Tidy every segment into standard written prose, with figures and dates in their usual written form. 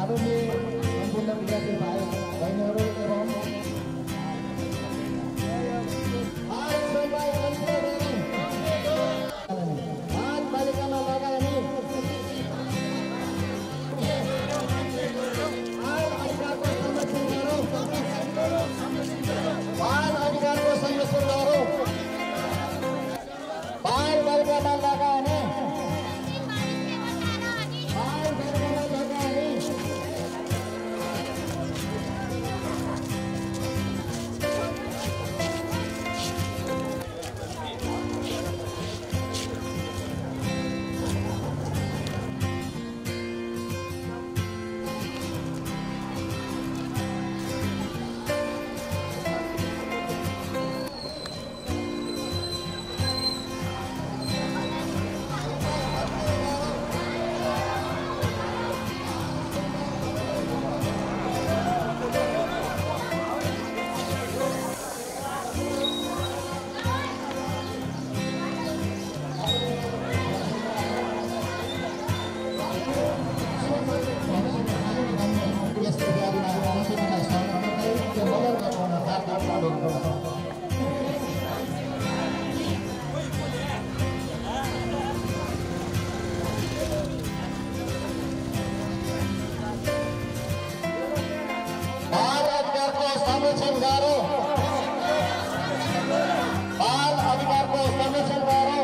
आदरणीय सम्पूर्ण विद्यार्थी भाइ बहिनीहरू एवं बालबालिकामा लगानी बाल अधिकारको संरक्षण गरौँ बालबालिकामा लगानी संरक्षण गरौँ बाल अधिकारको संरक्षण गरौँ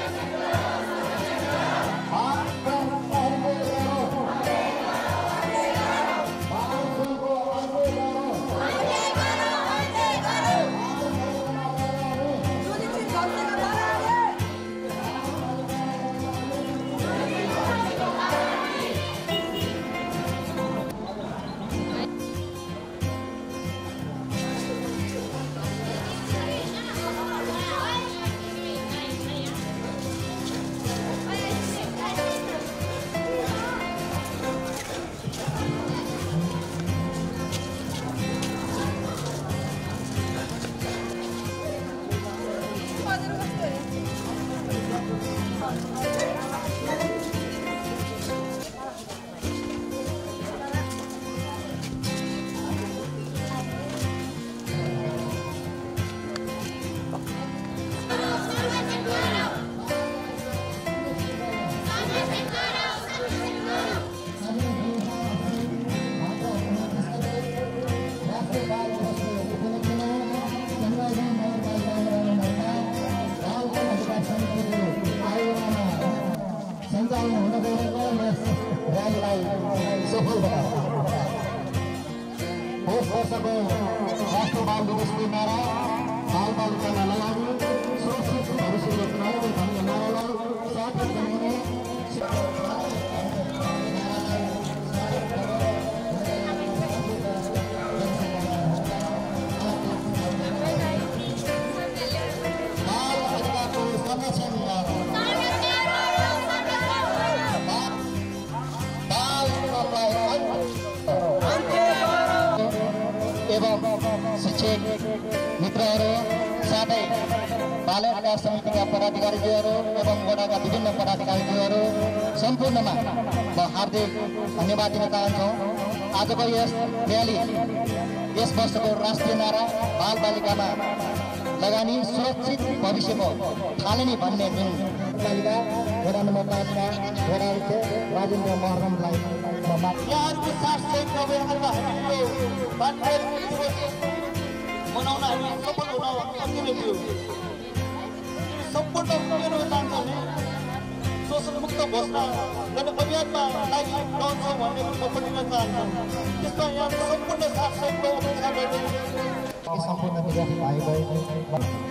सफल बनाओ होस् वर्षको राष्ट्र बाल दिवसको नारा बालबालिकामा लगानी सुरक्षित भविष्यको नारा भन्ने नारालाई सार्थक बनाउने बाल अधिकारको संरक्षण एवं शिक्षक मित्रहरू साथै बाल अधिकार समितिका पदाधिकारीज्यूहरू एवं वडाका विभिन्न पदाधिकारीज्यूहरू सम्पूर्णमा म हार्दिक धन्यवाद दिन चाहन्छौँ। आजको यस र्याली यस वर्षको राष्ट्रिय नारा बालबालिकामा लगानी सुरक्षित भविष्यको थालनी भन्ने जुन बालिका वडा नम्बर 5 का वडा अध्यक्ष राजेन्द्र महरमलाई यहाँहरूको साथ सहयोग गर्दा हामीको बालबालिका दिवस मनाउन हामी सफल हुन सकिने थियो। सम्पूर्ण उनीहरू चाहन्छन् शोषण मुक्त घोषणा गर्ने अभियानमा लागि रहन्छौँ भन्ने म पनि चाहन्छु। त्यसमा यहाँ सम्पूर्ण साथ सहयोगको अपेक्षा गर्ने सम्पूर्ण विद्यार्थी भाइ बहिनी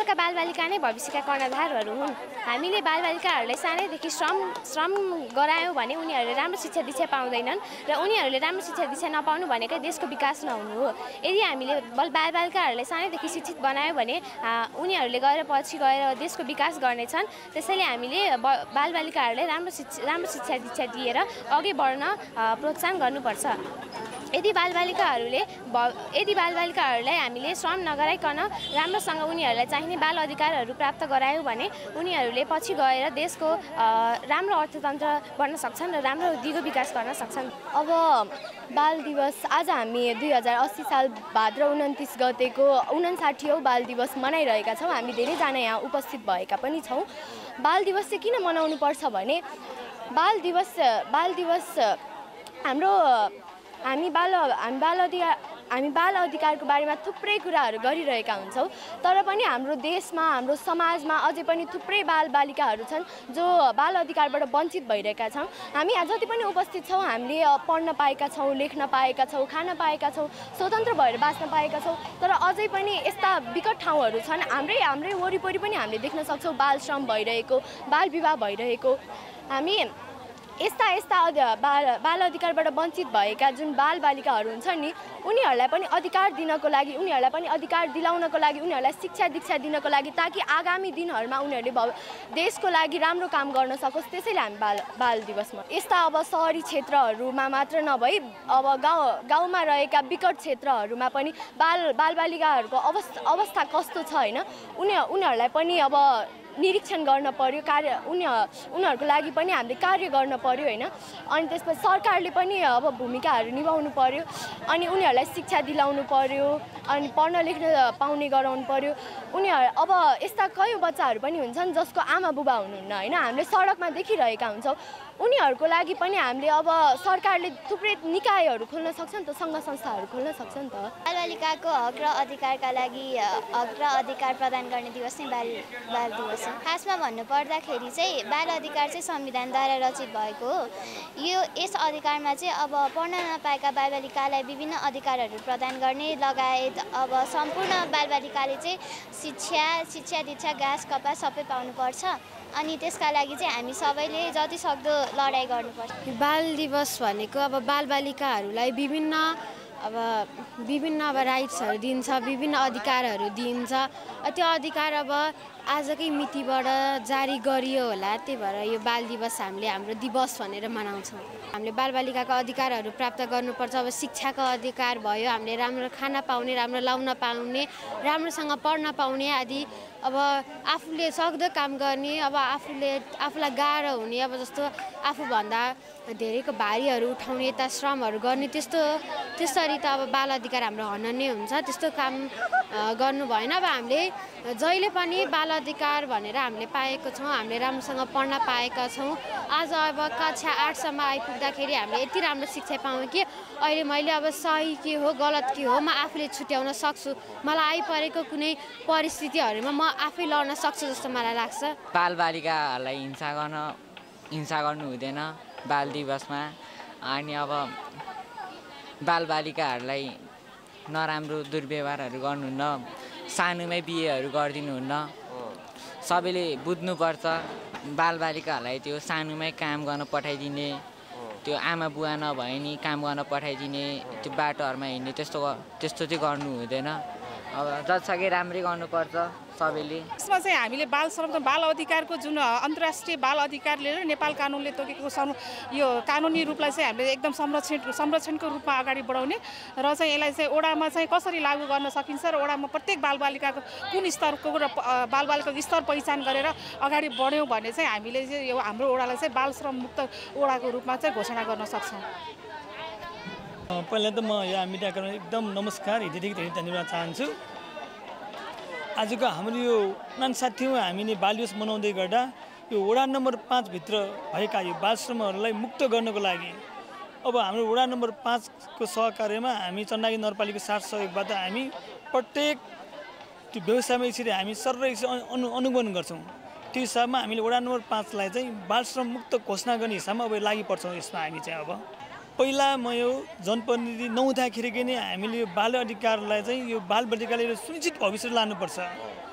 आजका बालबालिका नै भविष्यका कर्णधारहरू हुन्। हामीले बालबालिकाहरूलाई सानैदेखि श्रम गरायौँ भने उनीहरूले राम्रो शिक्षा दीक्षा पाउँदैनन् र उनीहरूले राम्रो शिक्षा दीक्षा नपाउनु भनेकै देशको विकास नहुनु हो। यदि हामीले बालबालिकाहरूलाई सानैदेखि शिक्षित बनायौँ भने उनीहरूले गएर पछि गएर देशको विकास गर्नेछन्। त्यसैले हामीले बालबालिकाहरूलाई राम्रो शिक्षा दीक्षा दिएर अघि बढ्न प्रोत्साहन गर्नुपर्छ। यदि बालबालिकाहरूलाई हामीले श्रम नगराइकन राम्रोसँग उनीहरूलाई चाहिने बाल अधिकारहरू प्राप्त गरायौँ भने उनीहरूले पछि गएर देशको राम्रो अर्थतन्त्र बन्न सक्छन् र राम्रो दिगो विकास गर्न सक्छन्। अब बाल दिवस आज हामी 2080 साल भाद्र 29 गतेको 59औं बाल दिवस मनाइरहेका छौँ। हामी धेरैजना यहाँ उपस्थित भएका पनि छौँ। बाल दिवस चाहिँ किन मनाउनु पर्छ भने बाल दिवस हामी बाल अधिकारको बारेमा थुप्रै कुराहरू गरिरहेका हुन्छौँ, तर पनि हाम्रो देशमा हाम्रो समाजमा अझै पनि थुप्रै बालबालिकाहरू छन् जो बाल अधिकारबाट वञ्चित भइरहेका छन्। हामी यहाँ जति पनि उपस्थित छौँ हामीले पढ्न पाएका छौँ, लेख्न पाएका छौँ, खान पाएका छौँ, स्वतन्त्र भएर बाँच्न पाएका छौँ, तर अझै पनि यस्ता विकट ठाउँहरू छन् हाम्रै वरिपरि पनि हामीले देख्न सक्छौँ बाल श्रम भइरहेको, बाल विवाह भइरहेको। हामी यस्ता बाल अधिकारबाट वञ्चित भएका जुन बालबालिकाहरू हुन्छन् नि उनीहरूलाई पनि अधिकार दिनको लागि, उनीहरूलाई पनि अधिकार दिलाउनको लागि, उनीहरूलाई शिक्षा दीक्षा दिनको लागि ताकि आगामी दिनहरूमा उनीहरूले देशको लागि राम्रो काम गर्न सकोस्। त्यसैले हामी बाल दिवसमा यस्ता अब सहरी क्षेत्रहरूमा मात्र नभई अब गाउँमा रहेका विकट क्षेत्रहरूमा पनि बालबालिकाहरूको अवस्था कस्तो छ होइन उनीहरूलाई पनि अब निरीक्षण गर्न पर्यो, उनीहरूको लागि पनि हामीले कार्य गर्न पर्यो होइन। अनि त्यसपछि सरकारले पनि अब भूमिकाहरू निभाउनु पर्यो, अनि उनीहरूलाई शिक्षा दिलाउनु पर्यो, अनि पढ्न लेख्न पाउने गराउनु पर्यो। उनीहरू अब यस्ता कयौँ बच्चाहरू पनि हुन्छन् जसको आमा बुबा हुनुहुन्न होइन, हामीले सडकमा देखिरहेका हुन्छौँ। उनीहरूको लागि पनि हामीले अब सरकारले थुप्रै निकायहरू खोल्न सक्छ नि त, सङ्घ संस्थाहरू खोल्न सक्छ नि त। बालबालिकाको हक र अधिकारका लागि हक र अधिकार प्रदान गर्ने दिवस नै बाल दिवस हो। खासमा भन्नुपर्दाखेरि चाहिँ बाल अधिकार चाहिँ संविधानद्वारा रचित भएको हो। यस अधिकारमा चाहिँ अब पढ्न नपाएका बालबालिकालाई विभिन्न अधिकारहरू प्रदान गर्ने लगायत अब सम्पूर्ण बालबालिकाले चाहिँ शिक्षा दीक्षा घाँस कपास सबै पाउनुपर्छ। अनि त्यसका लागि चाहिँ हामी सबैले जति सक्दो लडाइँ गर्नुपर्छ। बाल दिवस भनेको अब बालबालिकाहरूलाई विभिन्न राइट्सहरू दिन्छ, विभिन्न अधिकारहरू दिन्छ। त्यो अधिकार अब आजकै मितिबाट जारी गरियो होला, त्यही भएर यो बाल दिवस हामीले हाम्रो दिवस भनेर मनाउँछौँ। हामीले बालबालिकाको अधिकारहरू प्राप्त गर्नुपर्छ। अब शिक्षाको अधिकार भयो, हामीले राम्रो खाना पाउने, राम्रो लाउन पाउने, राम्रोसँग पढ्न पाउने आदि। अब आफूले सक्दो काम गर्ने, अब आफूलाई गाह्रो हुने, अब जस्तो आफूभन्दा धेरैको भारीहरू उठाउने, यता श्रमहरू गर्ने त्यसरी त अब बाल अधिकार हाम्रो हनन नै हुन्छ। त्यस्तो काम गर्नु भएन। अब हामीले जहिले पनि बाल अधिकार भनेर हामीले पाएको छौँ, हामीले राम्रोसँग पढ्न पाएका छौँ। आज अब कक्षा 8सम्म आइपुग्दाखेरि हामीले यति राम्रो शिक्षा पाऊँ कि अहिले मैले अब सही के हो गलत के हो म आफूले छुट्याउन सक्छु। मलाई आइपरेको कुनै परिस्थितिहरूमा म आफै लड्न सक्छु जस्तो मलाई लाग्छ। बालबालिकाहरूलाई हिंसा गर्नु हुँदैन बाल दिवसमा। अनि अब बालबालिकाहरूलाई नराम्रो दुर्व्यवहारहरू गर्नुहुन्न, सानोमै बिहेहरू गरिदिनुहुन्न। सबैले बुझ्नुपर्छ बालबालिकाहरूलाई त्यो सानोमै काम गर्न पठाइदिने, त्यो आमा बुवा नभए नि काम गर्न पठाइदिने, त्यो बाटोहरूमा हिँड्ने त्यस्तो चाहिँ गर्नु हुँदैन। अब जतिसक्दो राम्रै गर्नुपर्छ सबैले। यसमा चाहिँ हामीले बाल अधिकारको जुन अन्तर्राष्ट्रिय बाल अधिकार लिएर नेपाल कानुनले तोकेको यो कानुनी रूपलाई चाहिँ हामीले एकदम संरक्षणको रूपमा अगाडि बढाउने र चाहिँ यसलाई चाहिँ ओडामा चाहिँ कसरी लागू गर्न सकिन्छ र ओडामा प्रत्येक बालबालिकाको कुन स्तरको र बालबालिकाको स्तर पहिचान गरेर अगाडि बढ्यौँ भने चाहिँ हामीले चाहिँ यो हाम्रो ओडालाई चाहिँ बाल श्रम मुक्त ओडाको रूपमा चाहिँ घोषणा गर्न सक्छौँ। पहिला त म यहाँ मिडियाकर्मी एकदम नमस्कार, हृदयदेखि धेरै धन्यवाद चाहन्छु। आजको हाम्रो यो 59औं हामीले बाल दिवस मनाउँदै गर्दा यो वडा नम्बर 5 भित्र भएका यो बाल श्रमहरूलाई मुक्त गर्नको लागि अब हाम्रो वडा नम्बर 5 को सहकार्यमा हामी चन्दागी नगरपालिकाको साथ सहयोगबाट हामी प्रत्येक त्यो व्यवसायमा यसरी हामी सर्वै अनुगमन गर्छौँ। त्यो हिसाबमा हामीले वडा नम्बर 5 लाई चाहिँ बाल श्रम मुक्त घोषणा गर्ने हिसाबमा अब लागि पर्छौँ। यसमा हामी चाहिँ अब पहिला म यो जनप्रतिनिधि नहुँदाखेरि नै हामीले यो बाल अधिकारलाई चाहिँ यो बाल अधिकारले सुनिश्चित भविष्य लानुपर्छ।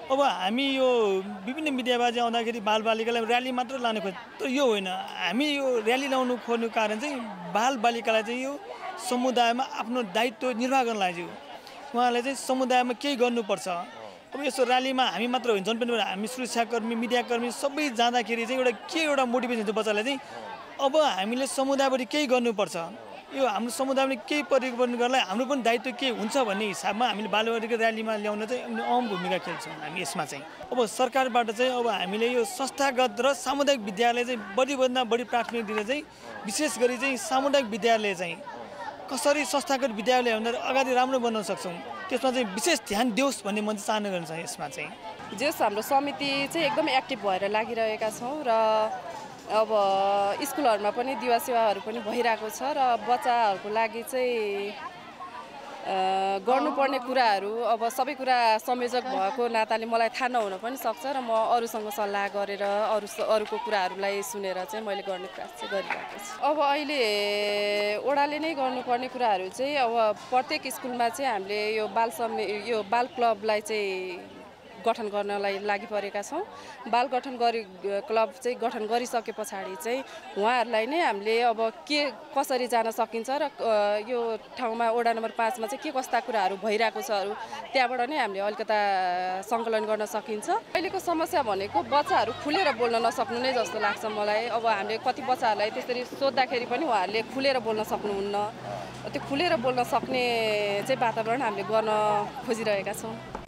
अब हामी यो विभिन्न मिडियाबाजी आउँदाखेरि बालबालिकालाई र्याली मात्र लानु खोज्छ, तर यो होइन। हामी यो र्याली लाउनु खोज्नु कारण चाहिँ बालबालिकालाई चाहिँ यो समुदायमा आफ्नो दायित्व निर्वाह गर्नलाई चाहिँ उहाँलाई चाहिँ समुदायमा केही गर्नुपर्छ। अब यस्तो र्यालीमा हामी मात्र होइन, जनप्रतिनिधि हामी सुरक्षाकर्मी मिडियाकर्मी सबै जाँदाखेरि चाहिँ एउटा मोटिभेसन हुन्छ बच्चालाई चाहिँ अब हामीले समुदायबाट केही गर्नुपर्छ, यो हाम्रो समुदायले केही परिवर्तन गर्नलाई हाम्रो पनि दायित्व के हुन्छ भन्ने हिसाबमा हामीले बालबालिका र्यालीमा ल्याउन चाहिँ हामीले अहम भूमिका खेल्छौँ हामी यसमा चाहिँ। अब सरकारबाट चाहिँ अब हामीले यो संस्थागत र सामुदायिक विद्यालय चाहिँ बढीभन्दा बढी प्राथमिकता दिएर चाहिँ विशेष गरी चाहिँ सामुदायिक विद्यालय चाहिँ कसरी संस्थागत विद्यालयभन्दा अगाडि राम्रो बनाउन सक्छौँ त्यसमा चाहिँ विशेष ध्यान दियोस् भन्ने मन चाहना गर्छ यसमा चाहिँ। जस हाम्रो समिति चाहिँ एकदमै एक्टिभ भएर लागिरहेका छौँ र अब स्कुलहरूमा पनि दिवा सेवाहरू पनि भइरहेको छ र बच्चाहरूको लागि चाहिँ गर्नुपर्ने कुराहरू अब सबै कुरा संयोजक भएको नाताले मलाई थाहा नहुन पनि सक्छ र म अरूसँग सल्लाह गरेर अरूको कुराहरूलाई सुनेर चाहिँ मैले गर्ने प्रयास चाहिँ गरिरहेको छु। अब अहिले ओडाले नै गर्नुपर्ने कुराहरू चाहिँ अब प्रत्येक स्कुलमा चाहिँ हामीले यो बाल क्लबलाई चाहिँ गठन गर्नलाई लागि परेका छौँ। बाल क्लब चाहिँ गठन गरिसके पछाडि चाहिँ उहाँहरूलाई नै हामीले अब कसरी जान सकिन्छ र यो ठाउँमा वडा नम्बर 5 मा चाहिँ के कस्ता कुराहरू भइरहेको छ त्यहाँबाट नै हामीले अलिकता सङ्कलन गर्न सकिन्छ। अहिलेको समस्या भनेको बच्चाहरू खुलेर बोल्न नसक्नु नै जस्तो लाग्छ मलाई। अब हामीले कति बच्चाहरूलाई त्यसरी सोद्धाखेरि पनि उहाँहरूले खुलेर बोल्न सक्नुहुन्न। त्यो खुलेर बोल्न सक्ने चाहिँ वातावरण हामीले गर्न खोजिरहेका छौँ।